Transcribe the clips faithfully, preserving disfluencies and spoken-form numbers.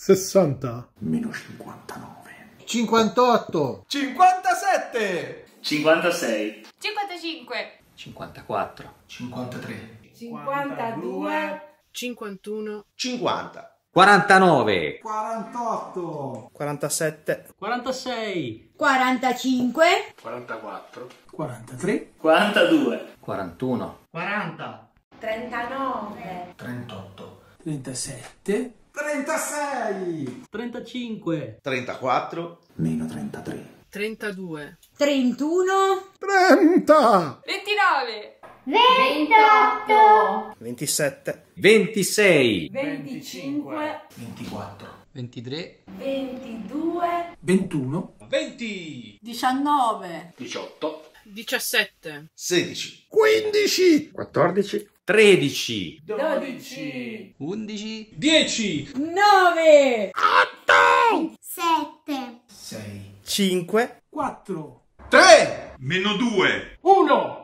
sessanta. Meno cinquantanove. cinquantotto. cinquantasette. cinquantasei. cinquantacinque. cinquantaquattro. cinquantatré. cinquantadue. cinquantuno. cinquanta. quarantanove. quarantotto. quarantasette. quarantasei. quarantacinque. quarantaquattro. quarantatré. quarantadue. quarantuno. quaranta. trentanove. trentotto. trentasette. trentasei. trentacinque. trentaquattro. Meno trentatré. trentadue. trentuno. trenta. ventinove. ventotto, ventisette. ventisei. venticinque. ventiquattro. ventitré. ventidue. ventuno. venti. diciannove. diciotto. diciassette. sedici. quindici. quattordici. tredici. dodici. undici. dieci. nove. sette, sei. cinque. quattro. tre. Meno due. uno.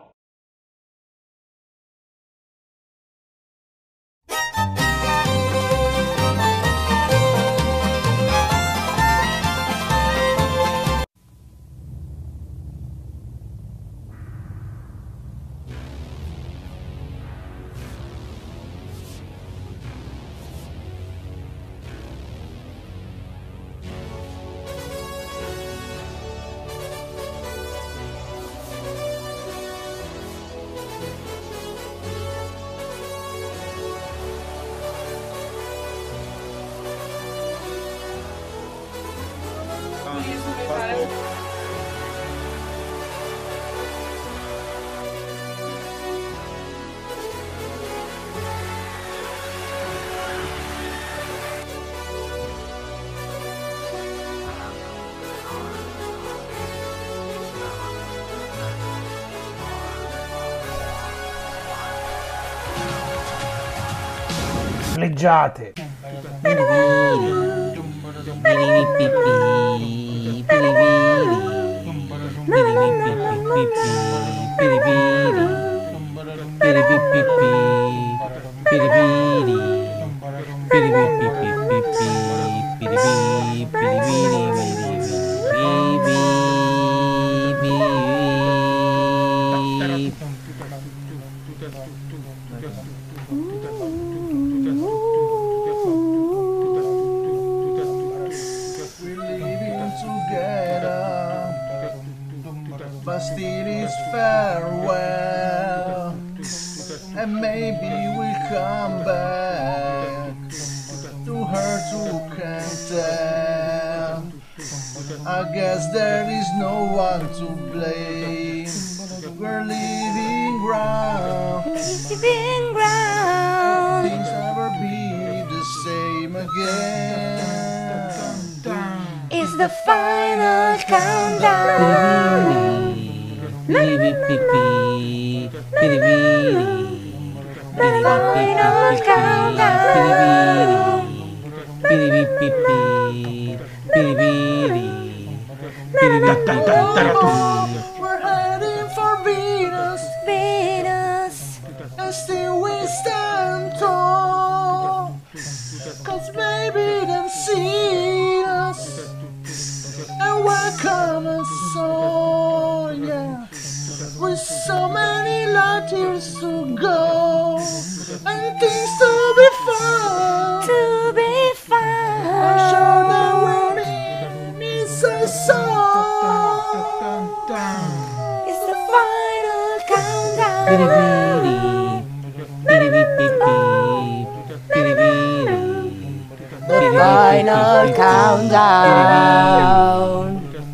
Leggiate. But still it's farewell, and maybe we'll come back to her to can tell. I guess there is no one to blame. We're leaving ground. leaving ground. Things never be the same again. It's the final countdown. The final countdown. We're heading for Venus, Venus. and still we stand tall. Cause maybe them see us and welcome us all, yeah. With so many light years to go and things to be found. To be I'm sure the found. world needs a song. It's the final countdown. The final countdown.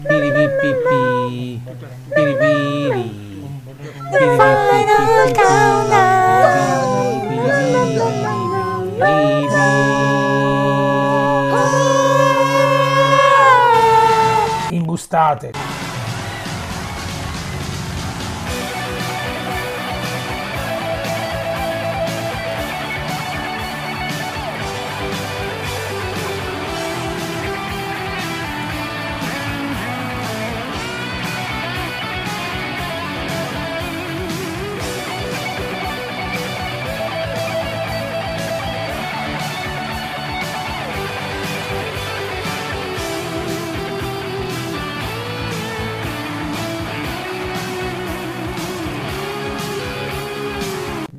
The final countdown. Imbustate.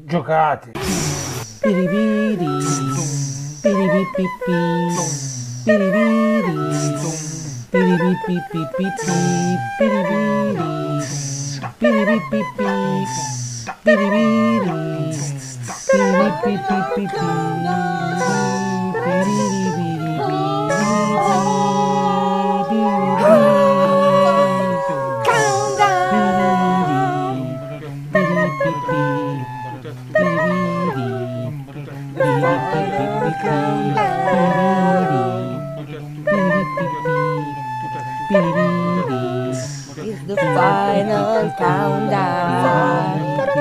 Giocate. Piribiri. Piribipipi. Piribiri. Piribipipipi. Piribiri. Piribipipi. Piribiri. Piribipipipi. It's the final countdown.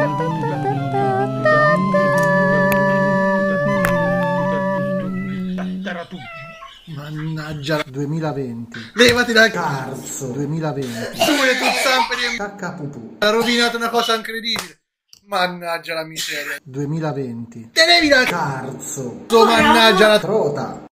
Mannaggia duemilaventi. Levati dal cazzo duemilaventi. Su le tue zampe di caccapupù. Ha rovinato una cosa incredibile. Mannaggia la miseria. duemilaventi. Te levi dal cazzo. Mannaggia la trota.